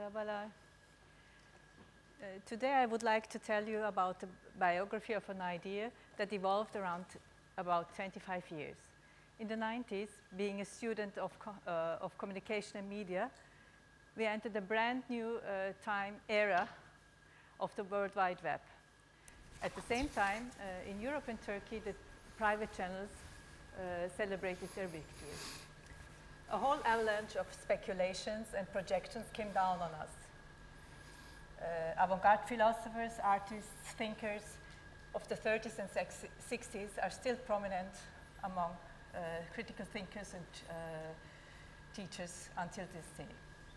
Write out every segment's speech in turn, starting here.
Merhabalar. Today I would like to tell you about the biography of an idea that evolved around about 25 years. In the 90s, being a student of communication and media, we entered a brand new era of the World Wide Web. At the same time, in Europe and Turkey, the private channels celebrated their victory. A whole avalanche of speculations and projections came down on us. Avant-garde philosophers, artists, thinkers of the 30s and 60s are still prominent among critical thinkers and teachers until this day.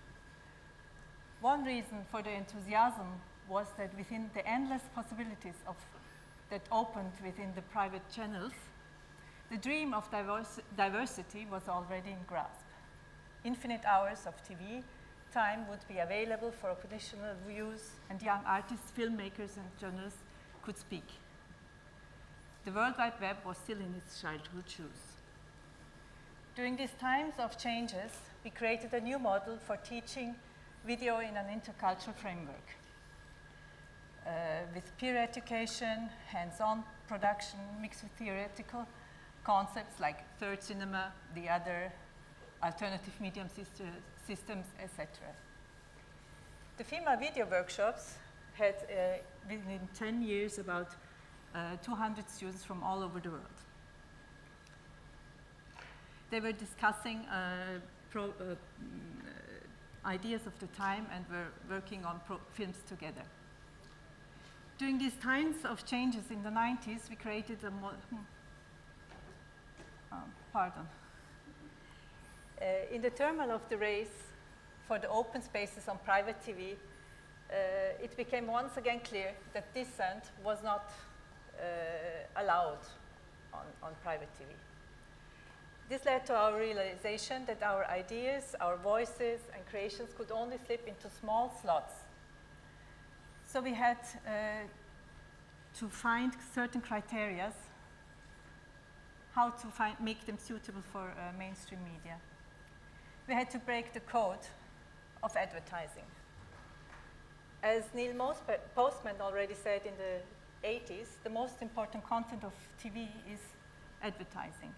One reason for the enthusiasm was that within the endless possibilities that opened within the private channels, the dream of diversity was already in grasp. Infinite hours of TV time would be available for occasional views, and young artists, filmmakers, and journalists could speak. The World Wide Web was still in its childhood shoes. During these times of changes, we created a new model for teaching video in an intercultural framework. With peer education, hands-on production, mixed with theoretical concepts like third cinema, the other, alternative medium systems, etc. The FIMA video workshops had, within 10 years, about 200 students from all over the world. They were discussing ideas of the time and were working on films together. During these times of changes in the 90s, we created a in the turmoil of the race for the open spaces on private TV, it became once again clear that dissent was not allowed on private TV. This led to our realization that our ideas, our voices, and creations could only slip into small slots. So we had to find certain criteria how to make them suitable for mainstream media. We had to break the code of advertising. As Neil Postman already said in the 80s, the most important content of TV is advertising.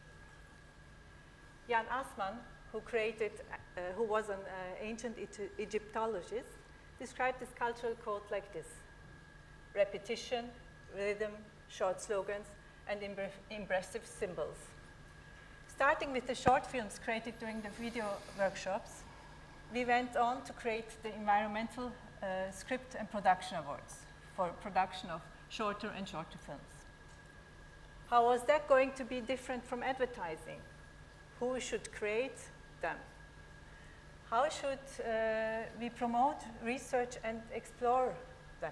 Jan Assmann, who was an ancient Egyptologist, described this cultural code like this: repetition, rhythm, short slogans, and impressive symbols. Starting with the short films created during the video workshops, we went on to create the Environmental Script and Production Awards for production of shorter and shorter films. How was that going to be different from advertising? Who should create them? How should we promote, research, and explore them?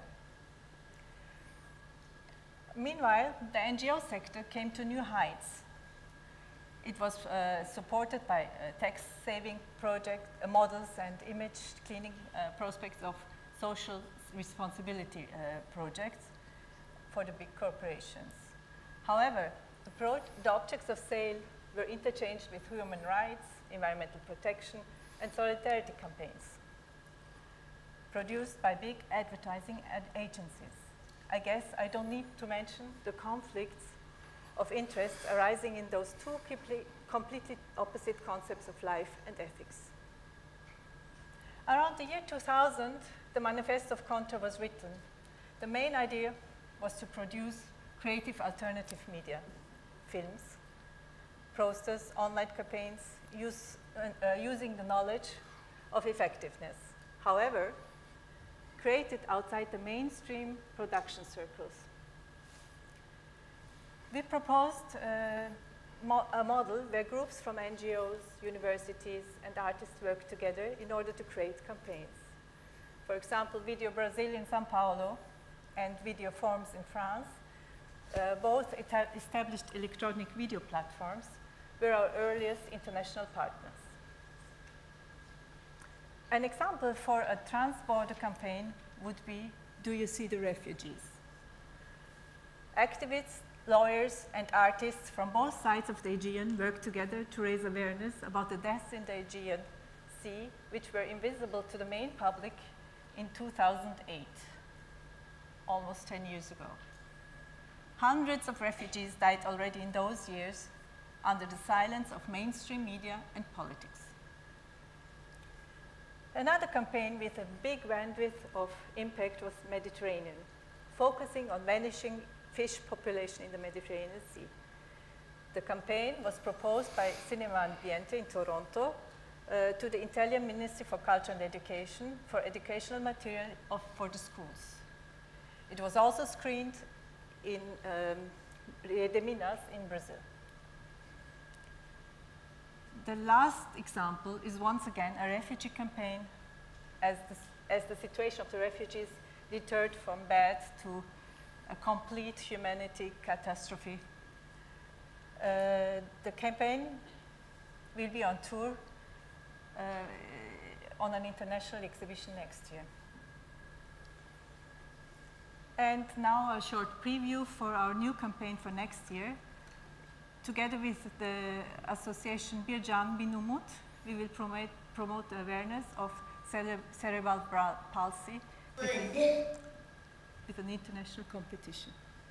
Meanwhile, the NGO sector came to new heights. It was supported by tax-saving project models and image cleaning prospects of social responsibility projects for the big corporations. However, the objects of sale were interchanged with human rights, environmental protection, and solidarity campaigns produced by big advertising agencies. I guess I don't need to mention the conflicts of interest arising in those two completely opposite concepts of life and ethics. Around the year 2000, the Manifesto of Contra was written. The main idea was to produce creative alternative media, films, posters, online campaigns, using the knowledge of effectiveness. However, created outside the mainstream production circles. We proposed a model where groups from NGOs, universities, and artists work together in order to create campaigns. For example, Video Brazil in São Paulo and Video Forms in France, both established electronic video platforms, were our earliest international partners. An example for a trans-border campaign would be Do You See the Refugees? Activists, lawyers, and artists from both sides of the Aegean worked together to raise awareness about the deaths in the Aegean sea, which were invisible to the main public in 2008, almost 10 years ago. Hundreds of refugees died already in those years under the silence of mainstream media and politics. Another campaign with a big bandwidth of impact was Mediterranean, focusing on vanishing fish population in the Mediterranean Sea. The campaign was proposed by Cinema Ambiente in Toronto to the Italian Ministry for Culture and Education for educational material for the schools. It was also screened in Rio de Minas in Brazil. The last example is once again a refugee campaign as the situation of the refugees deterred from bad to a complete humanity catastrophe. The campaign will be on tour on an international exhibition next year. And now a short preview for our new campaign for next year. Together with the association Bircan Bin Umut, we will promote the awareness of cerebral palsy with an international competition.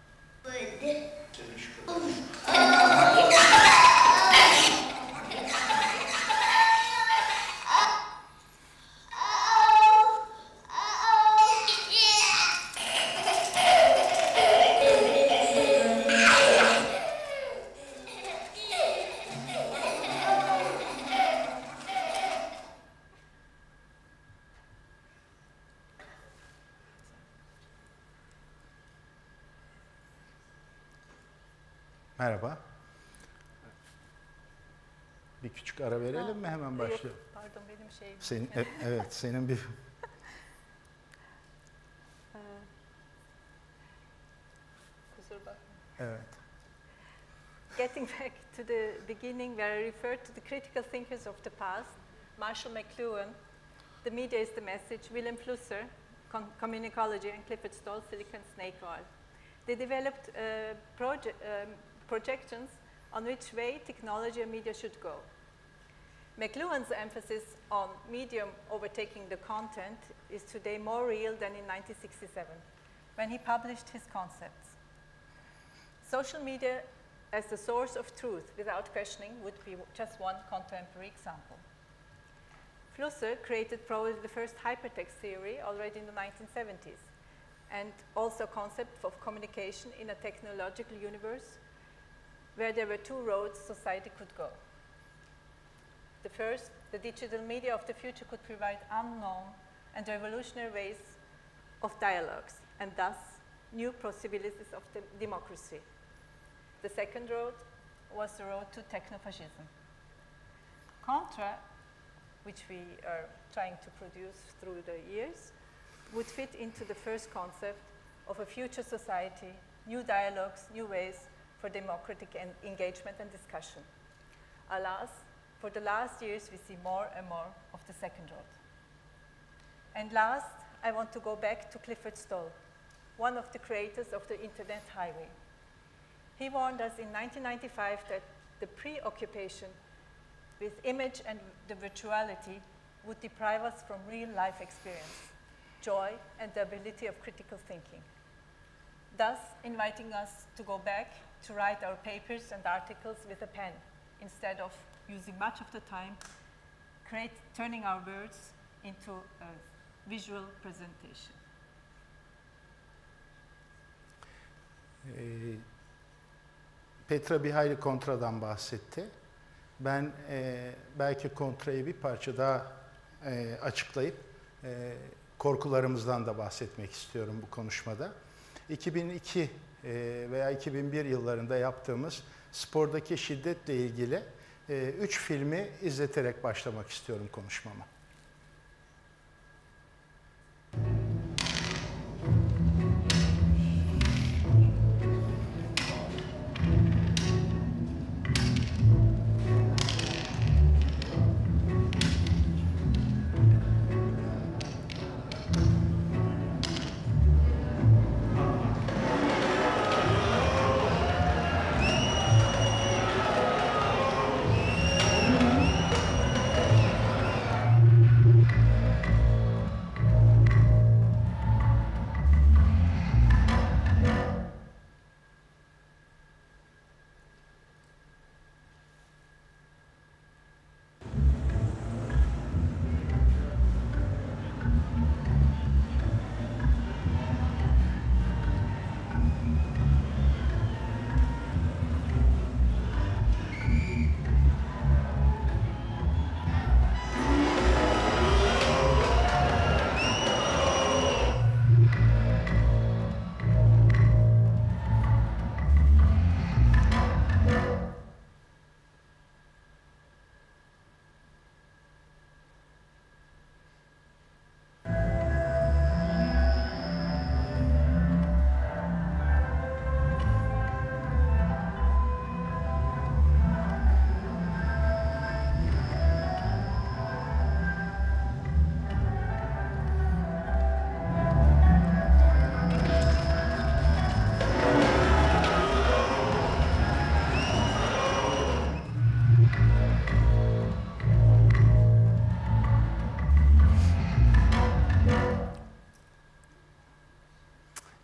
Merhaba. Bir küçük ara verelim mi? Hemen başlayalım. Yok, pardon benim şeyim. Evet, senin bir... Kusura bakma. Evet. Getting back to the beginning where I referred to the critical thinkers of the past, Marshall McLuhan, The Media is the Message, Willem Flusser, Communicology, and Clifford Stoll, Silicon Snake Oil. They developed projections on which way technology and media should go. McLuhan's emphasis on medium overtaking the content is today more real than in 1967, when he published his concepts. Social media as the source of truth without questioning would be just one contemporary example. Flusser created probably the first hypertext theory already in the 1970s, and also a concept of communication in a technological universe where there were two roads society could go. The first, the digital media of the future could provide unknown and revolutionary ways of dialogues, and thus new possibilities of democracy. The second road was the road to techno-fascism. Contra, which we are trying to produce through the years, would fit into the first concept of a future society, new dialogues, new ways for democratic engagement and discussion. Alas, for the last years, we see more and more of the second road. And last, I want to go back to Clifford Stoll, one of the creators of the Internet Highway. He warned us in 1995 that the preoccupation with image and the virtuality would deprive us from real life experience, joy, and the ability of critical thinking, thus inviting us to go back to write our papers and articles with a pen instead of using much of the time turning our words into a visual presentation. Petra bir hayli kontradan bahsetti. Ben belki kontrayı bir parça daha açıklayıp korkularımızdan da bahsetmek istiyorum bu konuşmada. 2002 veya 2001 yıllarında yaptığımız spordaki şiddetle ilgili 3 filmi izleterek başlamak istiyorum konuşmama.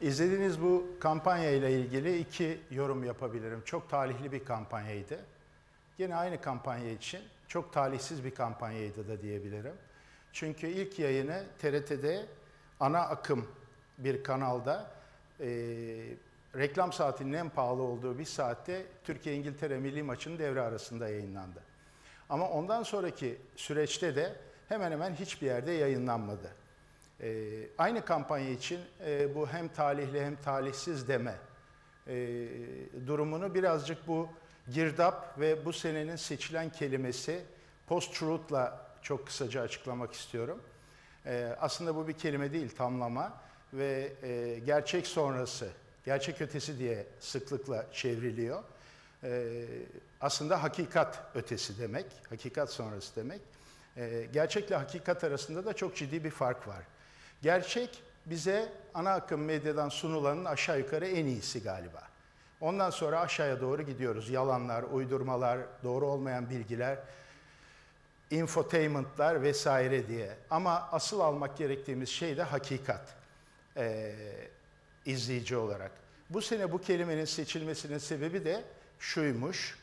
İzlediğiniz bu kampanya ile ilgili 2 yorum yapabilirim. Çok talihli bir kampanyaydı. Yine aynı kampanya için çok talihsiz bir kampanyaydı da diyebilirim. Çünkü ilk yayını TRT'de ana akım bir kanalda reklam saatinin en pahalı olduğu bir saatte Türkiye-İngiltere milli maçının devre arasında yayınlandı. Ama ondan sonraki süreçte de hemen hemen hiçbir yerde yayınlanmadı. Aynı kampanya için bu hem talihli hem talihsiz deme durumunu birazcık bu girdap ve bu senenin seçilen kelimesi post-truth'la çok kısaca açıklamak istiyorum. Aslında bu bir kelime değil, tamlama ve gerçek sonrası, gerçek ötesi diye sıklıkla çevriliyor. Aslında hakikat ötesi demek, hakikat sonrası demek. Gerçekle hakikat arasında da çok ciddi bir fark var. Gerçek bize ana akım medyadan sunulanın aşağı yukarı en iyisi galiba. Ondan sonra aşağıya doğru gidiyoruz. Yalanlar, uydurmalar, doğru olmayan bilgiler, infotainment'lar vesaire diye. Ama asıl almak gerektiğimiz şey de hakikat izleyici olarak. Bu sene bu kelimenin seçilmesinin sebebi de şuymuş.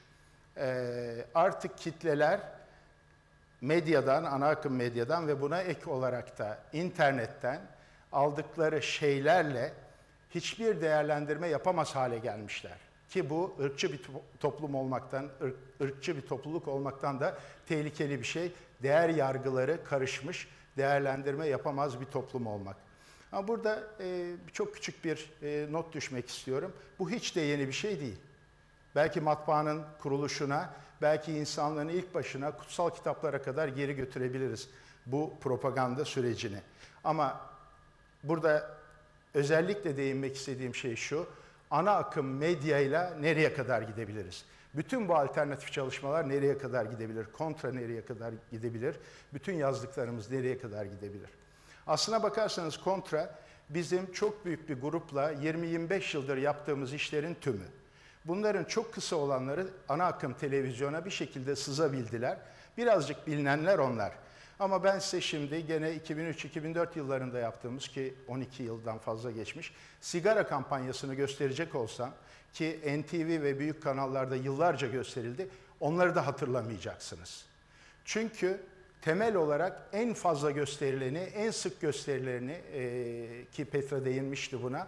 Artık kitleler medyadan, ana akım medyadan ve buna ek olarak da internetten aldıkları şeylerle hiçbir değerlendirme yapamaz hale gelmişler. Ki bu ırkçı bir toplum olmaktan, ırkçı bir topluluk olmaktan da tehlikeli bir şey. Değer yargıları karışmış, değerlendirme yapamaz bir toplum olmak. Ama burada çok küçük bir not düşmek istiyorum. Bu hiç de yeni bir şey değil. Belki matbaanın kuruluşuna, belki insanlığın ilk başına kutsal kitaplara kadar geri götürebiliriz bu propaganda sürecini. Ama burada özellikle değinmek istediğim şey şu, ana akım medyayla nereye kadar gidebiliriz? Bütün bu alternatif çalışmalar nereye kadar gidebilir? Kontra nereye kadar gidebilir? Bütün yazdıklarımız nereye kadar gidebilir? Aslına bakarsanız kontra bizim çok büyük bir grupla 20-25 yıldır yaptığımız işlerin tümü. Bunların çok kısa olanları ana akım televizyona bir şekilde sızabildiler. Birazcık bilinenler onlar. Ama ben size şimdi gene 2003-2004 yıllarında yaptığımız, ki 12 yıldan fazla geçmiş, sigara kampanyasını gösterecek olsam, ki NTV ve büyük kanallarda yıllarca gösterildi, onları da hatırlamayacaksınız. Çünkü temel olarak en fazla gösterileni, en sık gösterilerini, ki Petra değinmişti buna,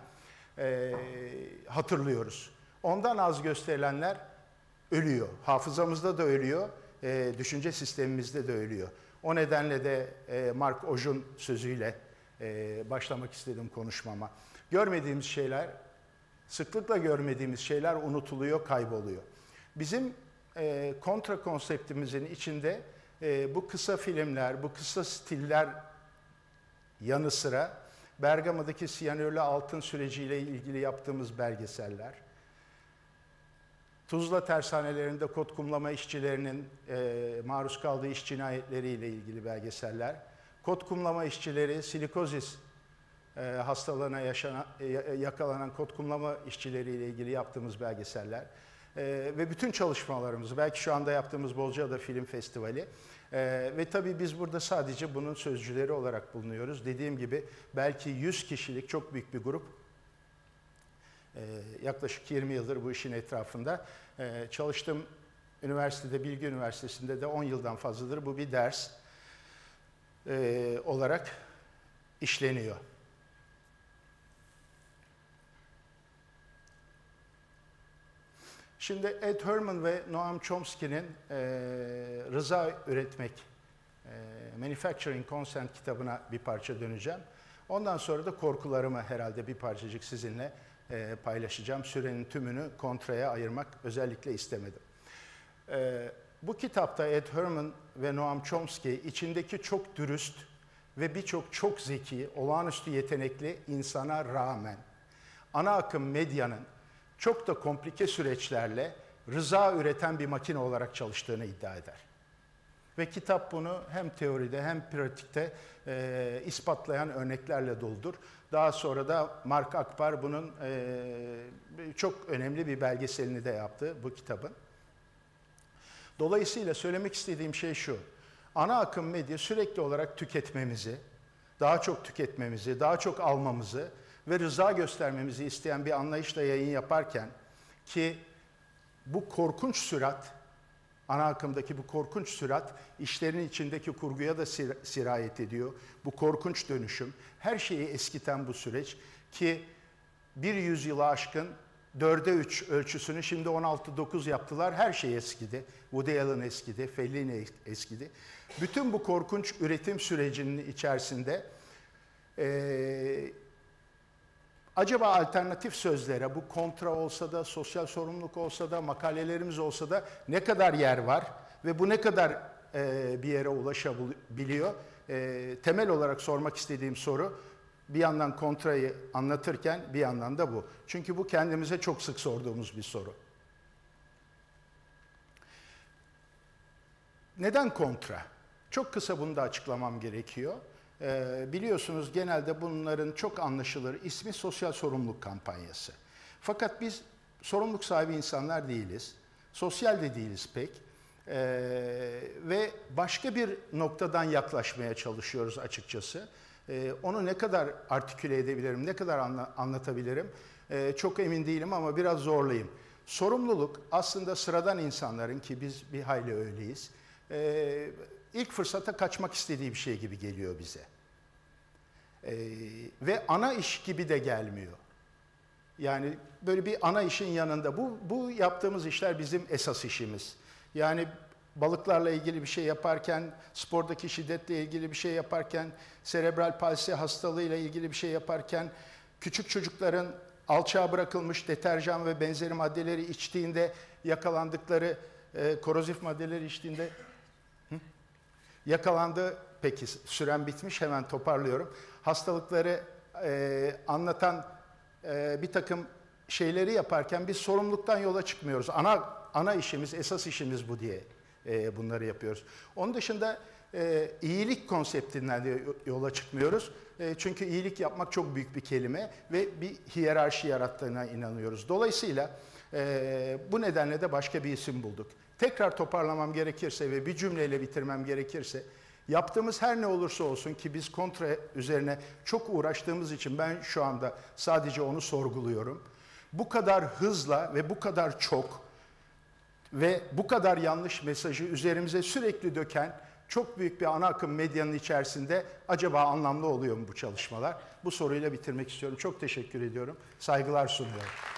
hatırlıyoruz. Ondan az gösterilenler ölüyor. Hafızamızda da ölüyor, düşünce sistemimizde de ölüyor. O nedenle de Mark Ojun sözüyle başlamak istedim konuşmama. Görmediğimiz şeyler, sıklıkla görmediğimiz şeyler unutuluyor, kayboluyor. Bizim kontra konseptimizin içinde bu kısa filmler, bu kısa stiller yanı sıra Bergama'daki siyanürlü altın süreciyle ilgili yaptığımız belgeseller, Tuzla tersanelerinde kod kumlama işçilerinin maruz kaldığı iş cinayetleriyle ilgili belgeseller, kod kumlama işçileri, silikozis hastalığına yakalanan kod kumlama işçileriyle ilgili yaptığımız belgeseller ve bütün çalışmalarımız, belki şu anda yaptığımız Bozcaada Film Festivali ve tabii biz burada sadece bunun sözcüleri olarak bulunuyoruz. Dediğim gibi belki 100 kişilik çok büyük bir grup. Yaklaşık 20 yıldır bu işin etrafında çalıştım. Üniversitede, Bilgi Üniversitesi'nde de 10 yıldan fazladır bu bir ders olarak işleniyor. Şimdi Ed Herman ve Noam Chomsky'nin Rıza Üretmek, Manufacturing Consent kitabına bir parça döneceğim. Ondan sonra da korkularımı herhalde bir parçacık sizinle paylaşacağım. Sürenin tümünü kontraya ayırmak özellikle istemedim. Bu kitapta Ed Herman ve Noam Chomsky içindeki çok dürüst ve birçok çok zeki, olağanüstü yetenekli insana rağmen ana akım medyanın çok da komplike süreçlerle rıza üreten bir makine olarak çalıştığını iddia eder. Ve kitap bunu hem teoride hem pratikte ispatlayan örneklerle doludur. Daha sonra da Mark Akbar bunun çok önemli bir belgeselini de yaptı bu kitabın. Dolayısıyla söylemek istediğim şey şu: ana akım medya sürekli olarak tüketmemizi, daha çok tüketmemizi, daha çok almamızı, ve rıza göstermemizi isteyen bir anlayışla yayın yaparken ki bu korkunç sürat, ana akımdaki bu korkunç sürat işlerin içindeki kurguya da sirayet ediyor. Bu korkunç dönüşüm, her şeyi eskiten bu süreç ki bir yüzyıla aşkın 4'e 3 ölçüsünü şimdi 16-9 yaptılar. Her şey eskidi. Woody Allen eskidi, Fellini eskidi. Bütün bu korkunç üretim sürecinin içerisinde acaba alternatif sözlere, bu kontra olsa da, sosyal sorumluluk olsa da, makalelerimiz olsa da ne kadar yer var ve bu ne kadar bir yere ulaşabiliyor? Temel olarak sormak istediğim soru, bir yandan kontrayı anlatırken bir yandan da bu. Çünkü bu kendimize çok sık sorduğumuz bir soru. Neden kontra? Çok kısa bunu da açıklamam gerekiyor. Biliyorsunuz genelde bunların çok anlaşılır ismi sosyal sorumluluk kampanyası. Fakat biz sorumluluk sahibi insanlar değiliz. Sosyal de değiliz pek. Ve başka bir noktadan yaklaşmaya çalışıyoruz açıkçası. Onu ne kadar artiküle edebilirim, ne kadar anlatabilirim çok emin değilim ama biraz zorlayayım. Sorumluluk aslında sıradan insanların, ki biz bir hayli öyleyiz, ilk fırsata kaçmak istediği bir şey gibi geliyor bize. Ve ana iş gibi de gelmiyor. Yani böyle bir ana işin yanında bu yaptığımız işler bizim esas işimiz. Yani balıklarla ilgili bir şey yaparken, spordaki şiddetle ilgili bir şey yaparken, serebral palsi hastalığıyla ilgili bir şey yaparken, küçük çocukların alçağa bırakılmış deterjan ve benzeri maddeleri içtiğinde yakalandıkları, korozif maddeleri içtiğinde yakalandı. Peki süren bitmiş, hemen toparlıyorum. Hastalıkları anlatan bir takım şeyleri yaparken biz sorumluluktan yola çıkmıyoruz. Ana işimiz, esas işimiz bu diye bunları yapıyoruz. Onun dışında iyilik konseptinden de yola çıkmıyoruz. Çünkü iyilik yapmak çok büyük bir kelime ve bir hiyerarşi yarattığına inanıyoruz. Dolayısıyla bu nedenle de başka bir isim bulduk. Tekrar toparlamam gerekirse ve bir cümleyle bitirmem gerekirse, yaptığımız her ne olursa olsun ki biz kontra üzerine çok uğraştığımız için ben şu anda sadece onu sorguluyorum. Bu kadar hızla ve bu kadar çok ve bu kadar yanlış mesajı üzerimize sürekli döken çok büyük bir ana akım medyanın içerisinde acaba anlamlı oluyor mu bu çalışmalar? Bu soruyla bitirmek istiyorum. Çok teşekkür ediyorum. Saygılar sunuyorum.